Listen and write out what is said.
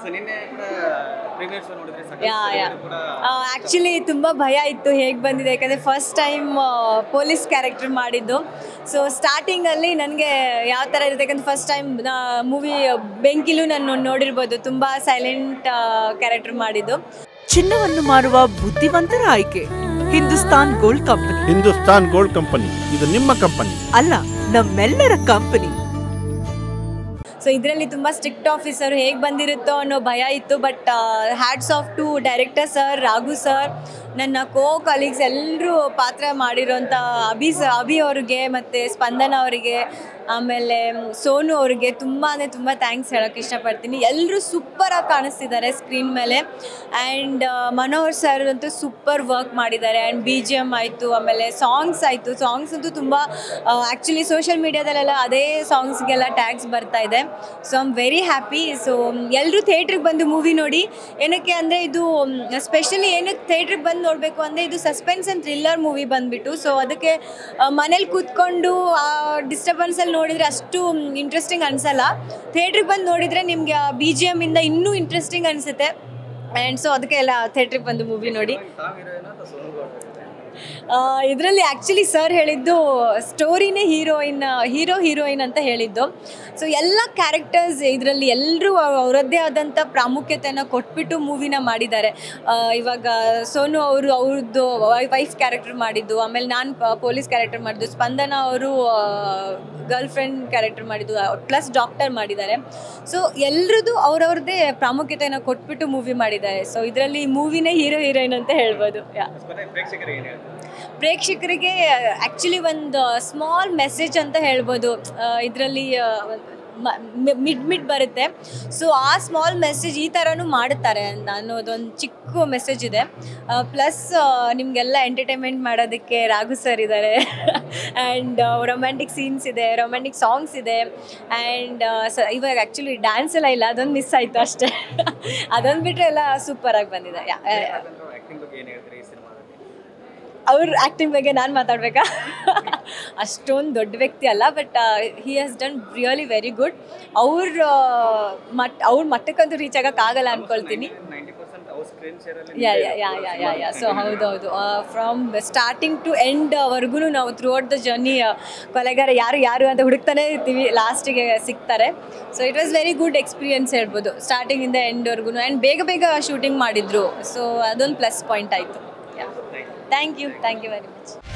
Actually ತುಂಬ ಭಯ ಇತ್ತು ಹೇಗೆ ಬಂದಿದೆ, ಯಾಕಂದರೆ ಫಸ್ಟ್ ಟೈಮ್ ಪೊಲೀಸ್ ಕ್ಯಾರೆಕ್ಟರ್ ಮಾಡಿದ್ದು. ಸೊ ಸ್ಟಾರ್ಟಿಂಗಲ್ಲಿ ನನಗೆ ಯಾವ ಥರ ಇರುತ್ತೆ, ಯಾಕಂದರೆ ಫಸ್ಟ್ ಟೈಮ್ ಮೂವಿ ಬೆಂಕಿಲು ನಾನು ನೋಡಿರ್ಬೋದು, ತುಂಬ ಸೈಲೆಂಟ್ ಕ್ಯಾರೆಕ್ಟರ್ ಮಾಡಿದ್ದು. ಚಿನ್ನವನ್ನು ಮಾರುವ ಬುದ್ಧಿವಂತರ ಆಯ್ಕೆ Hindustan gold company. Hindustan gold company ಇದು ನಿಮ್ಮ ಕಂಪನಿ ಅಲ್ಲ, ನಮ್ಮೆಲ್ಲರ ಕಂಪನಿ. ಸೊ ಇದರಲ್ಲಿ ತುಂಬ ಸ್ಟ್ರಿಕ್ಟ್ ಆಫೀಸರ್ ಹೇಗೆ ಬಂದಿರುತ್ತೋ ಅನ್ನೋ ಭಯ ಇತ್ತು. But hats off to director sir, Raghu sir, ನನ್ನ ಕಲೀಗ್ಸ್ ಎಲ್ಲರೂ ಪಾತ್ರ ಮಾಡಿರೋಂಥ ಅಭಿ ಅವ್ರಿಗೆ ಮತ್ತು ಸ್ಪಂದನ ಅವರಿಗೆ, ಆಮೇಲೆ ಸೋನು ಅವ್ರಿಗೆ ತುಂಬ ಅಂದರೆ ತುಂಬ ಥ್ಯಾಂಕ್ಸ್ ಹೇಳೋಕ್ಕೆ ಇಷ್ಟಪಡ್ತೀನಿ. ಎಲ್ಲರೂ ಸೂಪರಾಗಿ ಕಾಣಿಸ್ತಿದ್ದಾರೆ ಸ್ಕ್ರೀನ್ ಮೇಲೆ. ಆ್ಯಂಡ್ ಮನೋಹರ್ ಸರ್ ಅಂತೂ ಸೂಪರ್ ವರ್ಕ್ ಮಾಡಿದ್ದಾರೆ. ಆ್ಯಂಡ್ BGM ಆಯಿತು, ಆಮೇಲೆ ಸಾಂಗ್ಸ್ ಆಯಿತು. ಸಾಂಗ್ಸ್ ಅಂತೂ ತುಂಬ ಆ್ಯಕ್ಚುಲಿ ಸೋಷಿಯಲ್ ಮೀಡಿಯಾದಲ್ಲೆಲ್ಲ ಅದೇ ಸಾಂಗ್ಸ್ಗೆಲ್ಲ ಟ್ಯಾಗ್ಸ್ ಬರ್ತಾ ಇದೆ. So I am very happy. So ಎಲ್ಲರೂ ಥಿಯೇಟ್ರಿಗೆ ಬಂದು ಮೂವಿ ನೋಡಿ. ಏನಕ್ಕೆ ಅಂದರೆ ಇದು ಸ್ಪೆಷಲಿ ಏನಕ್ಕೆ ಥಿಯೇಟ್ರಿಗೆ ಬಂದು ನೋಡಬೇಕು ಅಂದರೆ ಇದು ಸಸ್ಪೆನ್ಸ್ ಆ್ಯಂಡ್ ಥ್ರಿಲ್ಲರ್ ಮೂವಿ ಬಂದುಬಿಟ್ಟು. ಸೊ ಅದಕ್ಕೆ ಮನೇಲಿ ಕೂತ್ಕೊಂಡು ಡಿಸ್ಟರ್ಬೆನ್ಸಲ್ಲಿ ನೋಡಿದರೆ ಅಷ್ಟು ಇಂಟ್ರೆಸ್ಟಿಂಗ್ ಅನಿಸಲ್ಲ. ಥಿಯೇಟ್ರಿಗೆ ಬಂದು ನೋಡಿದರೆ ನಿಮಗೆ BGM ಇಂದ ಇನ್ನೂ ಇಂಟ್ರೆಸ್ಟಿಂಗ್ ಅನಿಸುತ್ತೆ. ಆ್ಯಂಡ್ ಸೊ ಅದಕ್ಕೆ ಎಲ್ಲ ಥಿಯೇಟ್ರಿಗೆ ಬಂದು ಮೂವಿ ನೋಡಿ. ಇದರಲ್ಲಿ ಆ್ಯಕ್ಚುಲಿ ಸರ್ ಹೇಳಿದ್ದು ಸ್ಟೋರಿನೇ ಹೀರೋಯಿನ್ ಅಂತ ಹೇಳಿದ್ದು. ಸೊ ಎಲ್ಲ ಕ್ಯಾರೆಕ್ಟರ್ಸ್ ಇದರಲ್ಲಿ ಎಲ್ಲರೂ ಅವರದ್ದೇ ಆದಂಥ ಪ್ರಾಮುಖ್ಯತೆಯನ್ನು ಕೊಟ್ಬಿಟ್ಟು ಮೂವಿನ ಮಾಡಿದ್ದಾರೆ. ಇವಾಗ ಸೋನು ಅವ್ರದ್ದು ವೈಫ್ ಕ್ಯಾರೆಕ್ಟರ್ ಮಾಡಿದ್ದು, ಆಮೇಲೆ ನಾನು ಪೊಲೀಸ್ ಕ್ಯಾರೆಕ್ಟರ್ ಮಾಡಿದ್ದು, ಸ್ಪಂದನ ಅವರು ಗರ್ಲ್ ಫ್ರೆಂಡ್ ಕ್ಯಾರೆಕ್ಟರ್ ಮಾಡಿದ್ದು, ಪ್ಲಸ್ ಡಾಕ್ಟರ್ ಮಾಡಿದ್ದಾರೆ. ಸೊ ಎಲ್ಲರದ್ದು ಅವ್ರವ್ರದ್ದೇ ಪ್ರಾಮುಖ್ಯತೆಯನ್ನು ಕೊಟ್ಬಿಟ್ಟು ಮೂವಿ ಮಾಡಿದ್ದಾರೆ. ಸೊ ಇದರಲ್ಲಿ ಮೂವಿನೇ ಹೀರೋಯಿನ್ ಅಂತ ಹೇಳ್ಬೋದು. ಪ್ರೇಕ್ಷಕರಿಗೆ ಆ್ಯಕ್ಚುಲಿ ಒಂದು ಸ್ಮಾಲ್ ಮೆಸೇಜ್ ಅಂತ ಹೇಳ್ಬೋದು. ಇದರಲ್ಲಿ ಮಿಡ್ ಬರುತ್ತೆ. ಸೊ ಆ ಸ್ಮಾಲ್ ಮೆಸೇಜ್ ಈ ಥರನೂ ಮಾಡುತ್ತಾರೆ ಅನ್ನೋದೊಂದು ಚಿಕ್ಕ ಮೆಸೇಜ್ ಇದೆ. ಪ್ಲಸ್ ನಿಮಗೆಲ್ಲ ಎಂಟರ್ಟೈನ್ಮೆಂಟ್ ಮಾಡೋದಕ್ಕೆ ರಾಘು ಸರ್ ಇದ್ದಾರೆ. ಆ್ಯಂಡ್ ರೊಮ್ಯಾಂಟಿಕ್ ಸೀನ್ಸ್ ಇದೆ, ರೊಮ್ಯಾಂಟಿಕ್ ಸಾಂಗ್ಸ್ ಇದೆ. ಆ್ಯಂಡ್ ಇವಾಗ ಆ್ಯಕ್ಚುಲಿ ಡ್ಯಾನ್ಸ್ ಎಲ್ಲ ಇಲ್ಲ, ಅದೊಂದು ಮಿಸ್ ಆಯಿತು ಅಷ್ಟೇ. ಅದೊಂದು ಬಿಟ್ಟರೆ ಎಲ್ಲ ಸೂಪರಾಗಿ ಬಂದಿದೆ. ಅವ್ರ ಆ್ಯಕ್ಟಿಂಗ್ ಬಗ್ಗೆ ನಾನು ಮಾತಾಡಬೇಕಾ? ಅಷ್ಟೊಂದು ದೊಡ್ಡ ವ್ಯಕ್ತಿ ಅಲ್ಲ, but he has done really very good. ಅವ್ರ ಮಟ್ಟಕ್ಕಂತೂ ರೀಚ್ ಆಗೋಕ್ಕಾಗಲ್ಲ ಅಂದ್ಕೊಳ್ತೀನಿ. ಯಾ ಸೊ ಹೌದೌದು, ಫ್ರಮ್ ಸ್ಟಾರ್ಟಿಂಗ್ ಟು ಎಂಡ್ವರೆಗೂ ನಾವು ಥ್ರೂ ಔಟ್ ದ ಜರ್ನಿ ಕೊಲೆಗಾರ ಯಾರು ಅಂತ ಹುಡುಕ್ತಾನೆ ಇರ್ತೀವಿ, ಲಾಸ್ಟಿಗೆ ಸಿಗ್ತಾರೆ. So it was very good experience ಹೇಳ್ಬೋದು, ಸ್ಟಾರ್ಟಿಂಗಿಂದ ಎಂಡ್ವರೆಗೂ. ಆ್ಯಂಡ್ ಬೇಗ ಶೂಟಿಂಗ್ ಮಾಡಿದ್ರು. ಸೊ ಅದೊಂದು ಪ್ಲಸ್ ಪಾಯಿಂಟ್ ಆಯಿತು. Thank you very much.